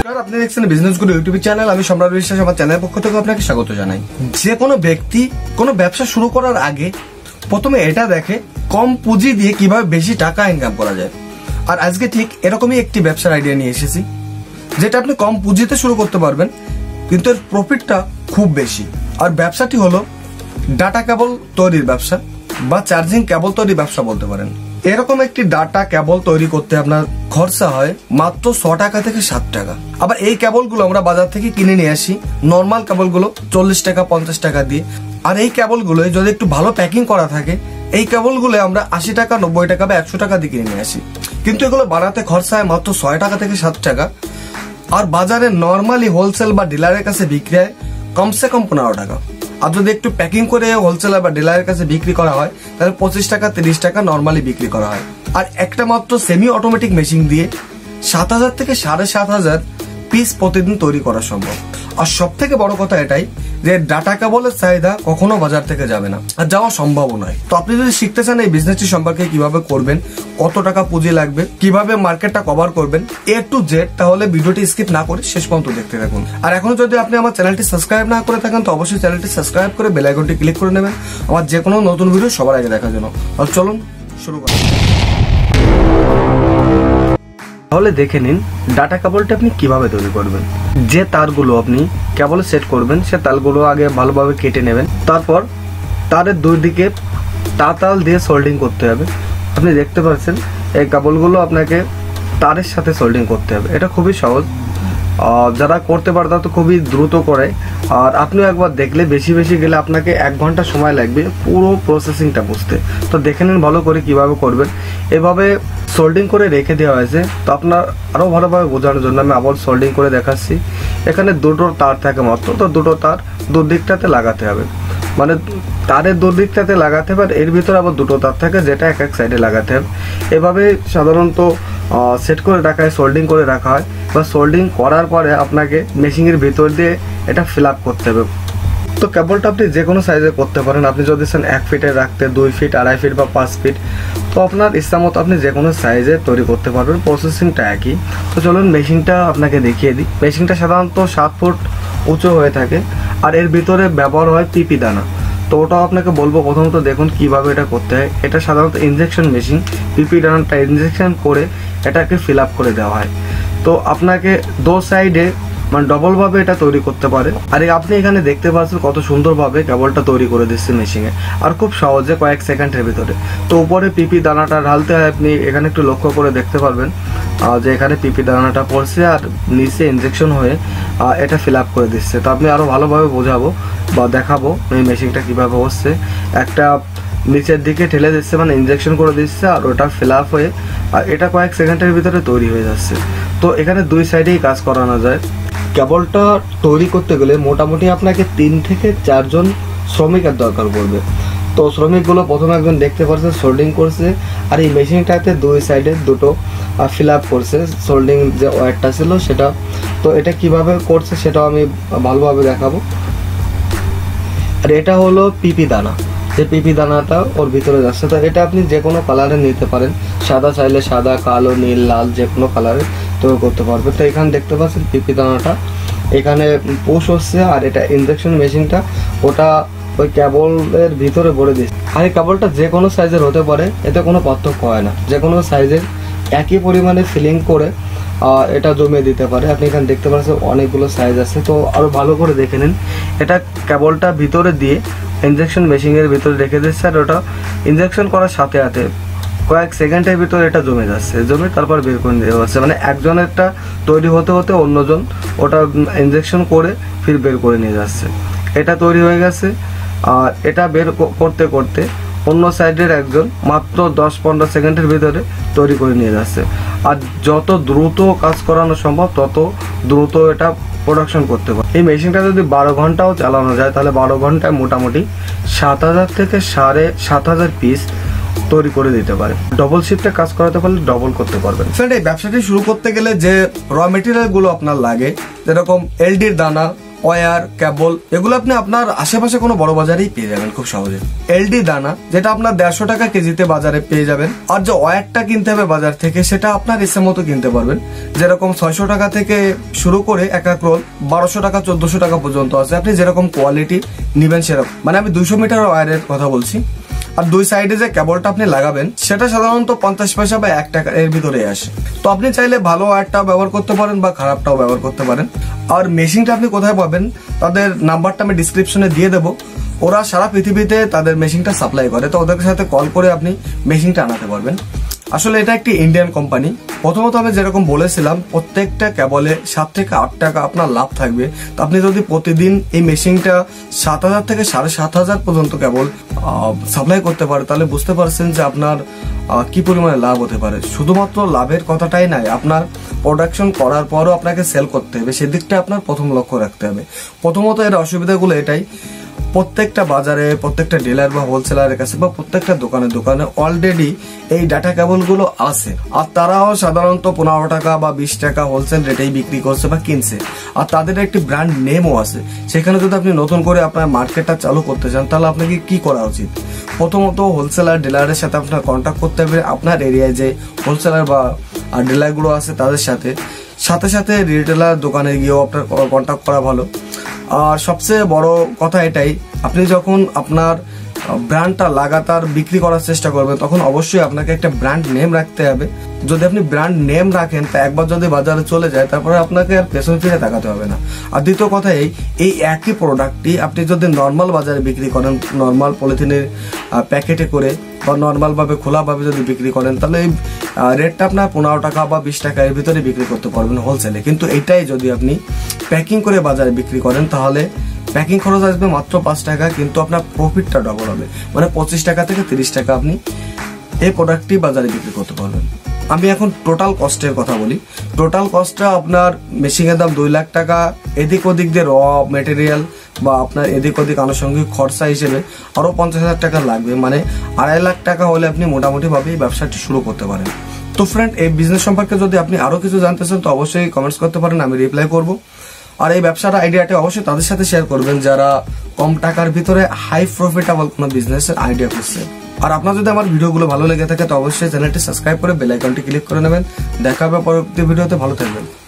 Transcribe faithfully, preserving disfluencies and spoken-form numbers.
নমস্কার, আপনি দেখছেন বিজনেস গুরু ইউটিউব চ্যানেল। আমি সম্রাট বিশ্বাস, আমার চ্যানেলের পক্ষ থেকে আপনাকে স্বাগত জানাই। যে কোনো ব্যক্তি কোনো ব্যবসা শুরু করার আগে প্রথমে এটা দেখে কম পুঁজি দিয়ে কিভাবে বেশি টাকা ইনকাম করা যায়। আর আজকে ঠিক এরকমই একটি ব্যবসার আইডিয়া নিয়ে এসেছি, যেটা আপনি কম পুঁজিতে শুরু করতে পারবেন, কিন্তু এর প্রফিটটা খুব বেশি। আর ব্যবসাটি হলো ডাটা কেবল তৈরির ব্যবসা বা চার্জিং কেবল তৈরির ব্যবসা বলতে পারেন। এরকম একটি ডাটা কেবল তৈরি করতে আপনার খরচা হয় মাত্র ছ টাকা থেকে সাত টাকা। আবার এই কেবলগুলো আমরা বাজার থেকে কিনে নিয়ে আসি নর্মাল কেবলগুলো চল্লিশ টাকা পঞ্চাশ টাকা দিয়ে। আর এই কেবলগুলো যদি একটু ভালো প্যাকিং করা থাকে, এই কেবলগুলো আমরা আশি টাকা নব্বই টাকা বা একশো টাকা দিয়ে কিনে নিয়ে আসি, কিন্তু এগুলো বানাতে খরচা হয় মাত্র ছয় টাকা থেকে সাত টাকা। আর বাজারে নর্মালি হোলসেল বা ডিলারের কাছে বিক্রি হয় কমসে কম পনেরো টাকা। আর যদি একটু প্যাকিং করে হোলসেলার বা ডিলারের কাছে বিক্রি করা হয় তাহলে পঁচিশ টাকা তিরিশ টাকা নর্মালি বিক্রি করা হয়। আর একটা মাত্র সেমি অটোমেটিক মেশিন দিয়ে সাত হাজার থেকে সাড়ে সাত হাজার পিস প্রতিদিন তৈরি করা সম্ভব। আর সব থেকে বড় কথা এটাই যে ডাটা কেবলের চাহিদা কখনো বাজার থেকে যাবে না, আর যাওয়া সম্ভব নয়। তো আপনি যদি শিখতে চান এই বিজনেসটি সম্পর্কে কিভাবে করবেন, কত টাকা পুঁজি লাগবে, কিভাবে মার্কেটটা কভার করবেন এ টু জেড, তাহলে ভিডিওটি স্কিপ না করে শেষ পর্যন্ত দেখতে থাকুন। আর এখন যদি আপনি আমার চ্যানেলটি সাবস্ক্রাইব না করে থাকেন তো অবশ্যই চ্যানেলটি সাবস্ক্রাইব করে বেল আইকনটি ক্লিক করে নেবেন আমার যে কোনো নতুন ভিডিও সবার আগে দেখার জন্য। আর চলুন শুরু করি। তাহলে দেখে নিন ডাটা কেবলটা আপনি কিভাবে তৈরি করবেন। যে তারগুলো আপনি কেবলে সেট করবেন সে তারগুলো আগে ভালোভাবে কেটে নেবেন, তারপর তারের দুই দিকে তাতাল দিয়ে সোল্ডিং করতে হবে। আপনি দেখতে পাচ্ছেন এই কেবলগুলো আপনাকে তারের সাথে সোল্ডিং করতে হবে। এটা খুবই সহজ, যারা করতে পারে তারা তো খুবই দ্রুত করে। আর আপনিও একবার দেখলে বেশি বেশি গেলে আপনাকে এক ঘন্টা সময় লাগবে পুরো প্রসেসিংটা বুঝতে। তো দেখে নিন ভালো করে কিভাবে করবেন। এভাবে সোল্ডিং করে রেখে দেওয়া হয়েছে। তো আপনার আরও ভালোভাবে বোঝানোর জন্য আমি আবার সোল্ডিং করে দেখাচ্ছি। এখানে দুটো তার থাকে মাত্র, তো দুটো তার দুদিকটাতে লাগাতে হবে, মানে তারের দুদিকটাতে লাগাতে হবে। আর এর ভিতরে আবার দুটো তার থাকে যেটা এক এক সাইডে লাগাতে হবে। এভাবে সাধারণত সেট করে রাখা হয়, সোল্ডিং করে রাখা হয়। বা সোল্ডিং করার পরে আপনাকে মেশিনের ভিতর দিয়ে এটা ফিল আপ করতে হবে। তো কেবলটা আপনি যে কোনো সাইজে করতে পারেন। আপনি যদি চান এক ফিটে রাখতে, দুই ফিট আড়াই ফিট বা পাঁচ ফিট, তো আপনার ইচ্ছা মতো আপনি যে কোনো সাইজে তৈরি করতে পারবেন। প্রসেসিংটা একই। তো চলুন মেশিনটা আপনাকে দেখিয়ে দিই। মেশিনটা সাধারণত সাত ফুট উঁচু হয়ে থাকে আর এর ভিতরে ব্যবহার হয় পিপি দানা। তো ওটাও আপনাকে বলবো। প্রথমত দেখুন কিভাবে এটা করতে হয়। এটা সাধারণত ইনজেকশন মেশিন, পিপি দানাটা ইনজেকশন করে এটাকে ফিল আপ করে দেওয়া হয়। তো আপনাকে দো সাইডে মানে ডবল ভাবে এটা তৈরি করতে পারে। আর আপনি এখানে দেখতে পাচ্ছেন কত সুন্দরভাবে কেবলটা তৈরি করে দিচ্ছে মেশিনে, আর খুব সহজে কয়েক সেকেন্ডের ভিতরে। তো উপরে পিপি দানাটা ঢালতে হয়, আপনি এখানে একটু লক্ষ্য করে দেখতে পারবেন যে এখানে পিপি দানাটা পড়ছে আর নিচে ইনজেকশন হয়ে এটা ফিল আপ করে দিচ্ছে। তো আপনি আরও ভালোভাবে বোঝাবো বা দেখাবো এই মেশিনটা কীভাবে হচ্ছে। একটা নিচের দিকে ঠেলে দিচ্ছে, মানে ইনজেকশন করে দিচ্ছে, আর ওটা ফিল আপ হয়ে আর এটা কয়েক সেকেন্ডের ভিতরে তৈরি হয়ে যাচ্ছে। তো এখানে দুই সাইডেই কাজ করানো যায়। কেবলটা তৈরি করতে গেলে মোটামুটি আপনাকে তিন থেকে চারজন শ্রমিকের দরকার পড়বে। তো শ্রমিকগুলো প্রথমে একজন দেখতে পাচ্ছেন সোল্ডিং করছে, আর এই মেশিনটাতে দুই সাইডে দুটো ফিল আপ করছে সোল্ডিং যে ওয়্যারটা ছিল সেটা। তো এটা কিভাবে করছে সেটাও আমি ভালোভাবে দেখাবো। আর এটা হলো পিপি দানা, যে পিপি দানাটা ওর ভিতরে যাচ্ছে। তো এটা আপনি যে কোনো কালারে নিতে পারেন, সাদা চাইলে সাদা, কালো, নীল, লাল যে কোনো কালারে তৈরি করতে পারবে। তো এখানে দেখতে পাচ্ছেন পিপি দানাটা এখানে পুশ হচ্ছে, আর এটা ইনজেকশন মেশিনটা ওটা ওই কেবলের ভিতরে ভরে দিচ্ছে। আর এই কেবলটা যে কোনো সাইজের হতে পারে, এতে কোনো পার্থক্য হয় না। যে কোনো সাইজের একই পরিমাণে ফিলিং করে এটা জমিয়ে দিতে পারে। আপনি এখানে দেখতে পাচ্ছেন অনেকগুলো সাইজ আছে। তো আরও ভালো করে দেখে নিন। এটা কেবলটা ভিতরে দিয়ে ইনজেকশন মেশিনের ভিতরে রেখে দিচ্ছে, আর ওটা ইনজেকশন করার সাথে সাথে কয়েক সেকেন্ডের ভিতরে এটা জমে যাচ্ছে, জমে তারপর বের করে দেওয়া হচ্ছে। মানে একজনেরটা তৈরি হতে হতে অন্যজন ওটা ইনজেকশন করে ফির বের করে নিয়ে যাচ্ছে। এটা তৈরি হয়ে গেছে, আর এটা বের করতে করতে অন্য সাইডের একজন মাত্র দশ পনেরো সেকেন্ডের ভিতরে তৈরি করে নিয়ে যাচ্ছে। আর যত দ্রুত কাজ করানো সম্ভব তত দ্রুত এটা প্রোডাকশন করতে পারে। এই মেশিনটা যদি বারো ঘন্টাও চালানো যায় তাহলে বারো ঘন্টায় মোটামুটি সাত হাজার থেকে সাড়ে সাত হাজার পিস তৈরি করে দিতে পারে। ডবল শিফটে কাজ করাতে পারলে ডবল করতে পারবেন। ফ্রেন্ড, এই ব্যবসাটি শুরু করতে গেলে যে র মেটেরিয়াল গুলো আপনার লাগে, যেরকম এলডির দানা, ওয়্যার, কেবল এগুলো আপনি আপনার আশেপাশে কোনো বড় বাজারেই পেয়ে যাবেন খুব সহজে। এলডি দানা যেটা আপনার দেড়শো টাকা কেজিতে বাজারে পেয়ে যাবেন। আর যে ওয়্যারটা কিনতে হবে বাজার থেকে সেটা আপনার ইচ্ছে মতো কিনতে পারবেন, যেরকম ছয়শো টাকা থেকে শুরু করে এক এক রোল বারোশো টাকা চোদ্দশো টাকা পর্যন্ত আছে। আপনি যেরকম কোয়ালিটি নিবেন সেরকম, মানে আমি দুইশো মিটার ওয়্যারের কথা বলছি। আর দুই সাইডে যে কেবলটা আপনি লাগাবেন সেটা সাধারণত পঞ্চাশ পয়সা বা এক টাকা এর ভিতরে আসে। তো আপনি চাইলে ভালো ওয়্যারটাও ব্যবহার করতে পারেন বা খারাপটাও ব্যবহার করতে পারেন। আর মেশিনটা আপনি কোথায় পাবেন তাদের নাম্বারটা আমি ডিসক্রিপশনে দিয়ে দেবো। ওরা সারা পৃথিবীতে তাদের মেশিনটা সাপ্লাই করে, তো ওদের সাথে কল করে আপনি মেশিনটা আনাতে পারবেন। আসলে এটা একটি ইন্ডিয়ান কোম্পানি। প্রথমত আমি যেরকম বলেছিলাম প্রত্যেকটা কেবলে সাত থেকে আট টাকা আপনার লাভ থাকবে। তো আপনি যদি প্রতিদিন এই মেশিনটা সাত হাজার থেকে সাড়ে সাত হাজার পর্যন্ত কেবল সাপ্লাই করতে পারে তাহলে বুঝতে পারছেন যে আপনার কি পরিমাণে লাভ হতে পারে। শুধুমাত্র লাভের কথাটাই নাই, আপনার প্রোডাকশন করার পরও আপনাকে সেল করতে হবে, সেদিকটা আপনার প্রথম লক্ষ্য রাখতে হবে। প্রথমত এর অসুবিধাগুলো এটাই, প্রত্যেকটা বাজারে প্রত্যেকটা ডিলার বা হোলসেলারের কাছে বা প্রত্যেকটা দোকানে দোকানে অলরেডি এই ডাটা কেবল গুলো আছে। আর তারাও সাধারণত পনেরো টাকা বা বিশ টাকা হোলসেল রেটেই বিক্রি করছে বা কিনছে। আর তাদের একটি ব্র্যান্ড নেমও আছে। সেখানে যদি আপনি নতুন করে আপনার মার্কেটটা চালু করতে চান তাহলে আপনাকে কি করা উচিত? প্রথমত হোলসেলার ডিলারের সাথে আপনার কন্ট্যাক্ট করতে হবে। আপনার এরিয়ায় যে হোলসেলার বা ডিলার গুলো আছে তাদের সাথে সাথে সাথে রিটেলার দোকানে গিয়েও আপনার কন্ট্যাক্ট করা ভালো। আর সবচেয়ে বড় কথা এটাই, আপনি যখন আপনার ব্র্যান্ডটা লাগাতার বিক্রি করার চেষ্টা করবেন তখন অবশ্যই আপনাকে একটা ব্র্যান্ড নেম রাখতে হবে। যদি আপনি ব্র্যান্ড নেম রাখেন তা একবার যদি বাজারে চলে যায় তারপরে আপনাকে আর পেছনে ফিরে তাকাতে হবে না। আর দ্বিতীয় কথা এই এই একই প্রোডাক্টটি আপনি যদি নর্মাল বাজারে বিক্রি করেন, নর্মাল পলিথিনের প্যাকেটে করে বা নর্মাল ভাবে খোলাভাবে যদি বিক্রি করেন তাহলে এই রেটটা আপনার পনেরো টাকা বা বিশ টাকা এর ভিতরে বিক্রি করতে পারবেন হোলসেলে। কিন্তু এটাই যদি আপনি প্যাকিং করে বাজারে বিক্রি করেন তাহলে প্যাকিং খরচ আসবে মাত্র পাঁচ টাকা, কিন্তু আপনার প্রফিটটা ডবল হবে, মানে পঁচিশ টাকা থেকে তিরিশ টাকা আপনি এই প্রোডাক্টটি বাজারে বিক্রি করতে পারবেন। আমি এখন টোটাল কস্টের কথা বলি। টোটাল কস্টটা আপনার মেশিনের দাম দুই লাখ টাকা, এদিক ওদিক দিয়ে র মেটেরিয়াল বা আপনার এদিক ওদিক আনুষঙ্গিক খরচা হিসেবে আরো পঞ্চাশ হাজার টাকা লাগবে, মানে আড়াই লাখ টাকা হলে আপনি মোটামুটি ভাবে এই ব্যবসাটি শুরু করতে পারেন। তো ফ্রেন্ড, এই বিজনেস সম্পর্কে যদি আপনি আরো কিছু জানতে চান তো অবশ্যই কমেন্টস করতে পারেন, আমি রিপ্লাই করবো। আর এই ব্যবসার আইডিয়াটি অবশ্যই তাদের সাথে শেয়ার করবেন যারা কম টাকার ভিতরে হাই প্রফিটেবল কোনো বিজনেসের আইডিয়া করছে। আর আপনার যদি আমার ভিডিওগুলো ভালো লেগে থাকে তো অবশ্যই চ্যানেলটি সাবস্ক্রাইব করে বেল আইকনটি ক্লিক করে নেবেন। দেখা হবে পরবর্তী ভিডিওতে, ভালো থাকবেন।